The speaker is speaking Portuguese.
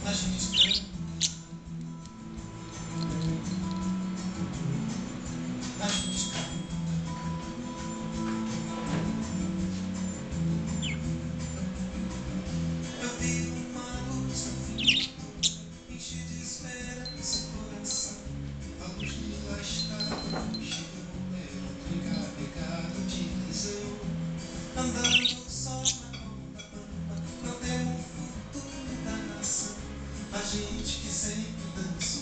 A gente canta, a gente canta. Eu vi uma luz no fim, enche de esperança o coração. A luz de lá estava, chegou ela, pegado de visão. Andando só na mão da pampa, não tem um futuro da nação. A gente que sempre dançou.